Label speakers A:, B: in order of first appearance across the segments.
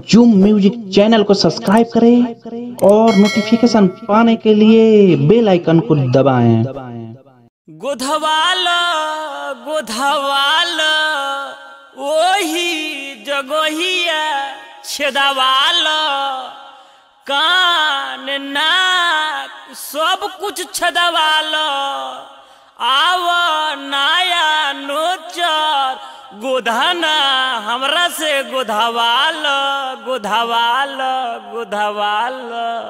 A: Zoom music channel को subscribe करें और नोटिफिकेशन पाने के लिए बेल आइकन को दबाएं।
B: गोधवाल गोधवाल ओही जगहिया छेदवाल कान नाक सब कुछ छेदवाल आव नाया नोचर गोधना हमरा से गोधवाल गोधवाल गोधवाल।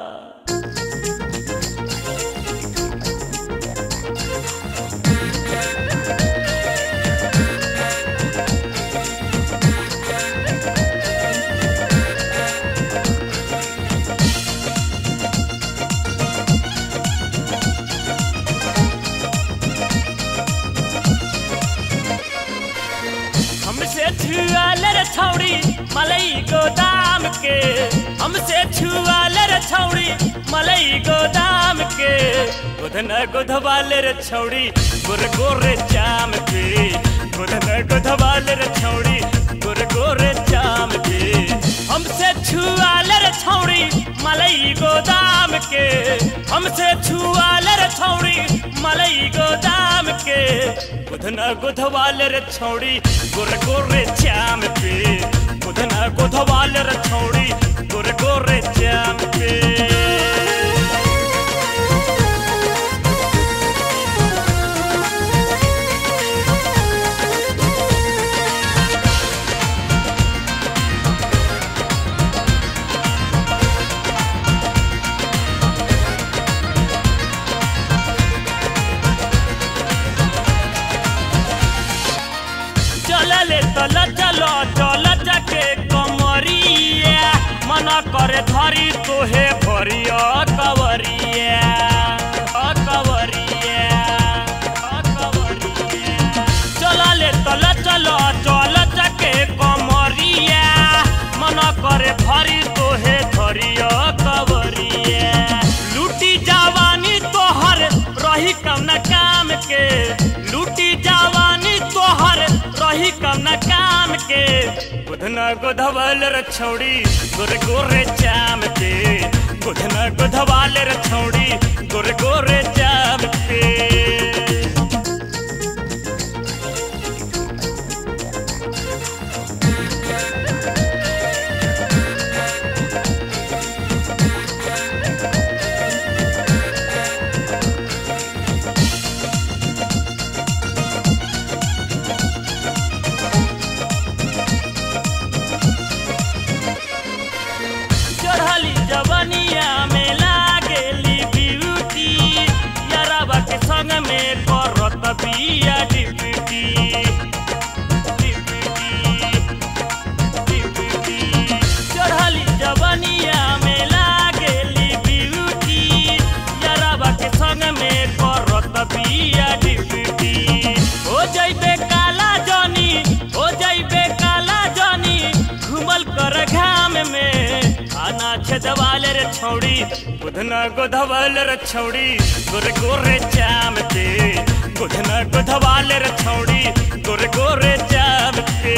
B: हमसे छुआले रे छौड़ी मलई गोदाम के, हमसे छुआले रे छौड़ी मलई गोदाम के। गोधना गोधवाले रे छौड़ी गोरे गोरे चाम के, गोधना गोधवाले रे छौड़ी गोरे गोरे चाम के। हमसे छुआले रे छौड़ी मलई गोदाम के, हमसे छुआले रे छौड़ी मलई गोदाम के। गोधना गोधवाले रे छौड़ी गोरे गोरे चाम पे, गोधना गोधवाले रे छौड़ी गोरे गोरे चाम पे। चलले तला चलो चल जाके कमरिया मना करे धरी तोहे भरिया कवरिया कवरिया कवरिया। चलले तला चलो चल जाके कमरिया मना करे धरी तोहे धरिया कवरिया। लूटी जवानी तोहर रही कम न काम के, लूटी जवानी तोहर रही कम न काम के। गोधना गोधवाल रे छौड़ी गोरे गोरे चाम के, गोधना गोधवाल रे छौड़ी गोरे गोरे चाम के। जवनिया में लागेली ब्यूटी याराबा के संग में करत बिया डिप्टी डिप्टी डिप्टी। चढ़ली जवनिया में लागेली ब्यूटी याराबा के संग में करत बिया डिप्टी। हो जाइबे काला जानी, हो जाइबे काला जानी घुमल कर घाम में। आना छेदवाले रे छौड़ी गोधना गोधवाले रे छौड़ी गोरे गोरे चाम पे, गोधना गोधवाले रे छौड़ी गोरे गोरे चाम पे।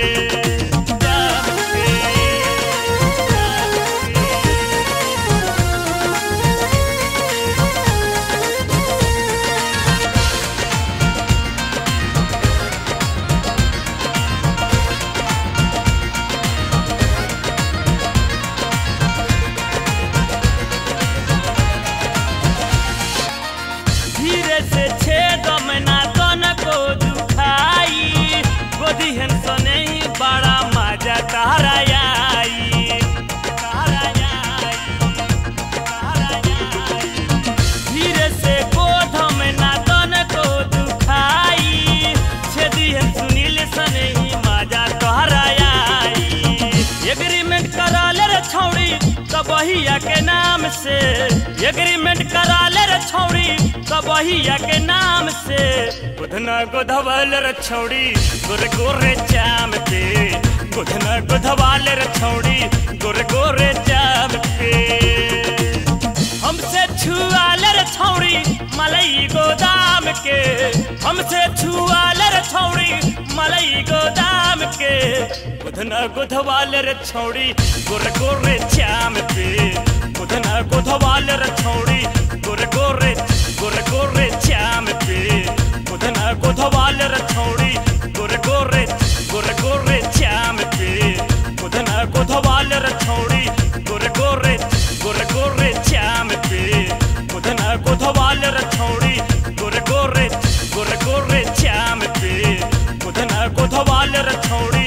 B: धीरे से छेद में ना तन को दुखाई, गोदी हंसन ही बड़ा मजा तारा आई तारा आई तारा आई। धीरे से गोद में ना तन को दुखाई, छेदी हम सुनील सन ही मजा तारा आई। एग्रीमेंट करा ले रे छौड़ी कबहिया के नाम से, एग्रीमेंट करा ले रे छौड़ी कबहिया के नाम से। गोधना गोधवाल रे छौड़ी गोरे गोरे चाम पे, गोधना गोधवाल रे छौड़ी गोरे गोरे चाम पे। हमसे छुआले रे छौड़ी मलई गोदाम के, हमसे छुआले रे छौड़ी मलई गोदाम के गुधना गुधवाल रे छौड़ी गोरे गोरे चाम पे गुधना गुधवाल रे छौड़ी गोरे गोरे चाम पे गुधना गुधवाल रे छौड़ी गोरे गोरे चाम पे गुधना गुधवाल रे छौड़ी गोरे गोरे चाम पे गुधना गुधवाल रे छौड़ी गोरे गोरे चाम पे गुधना गुधवाल रे छौड़ी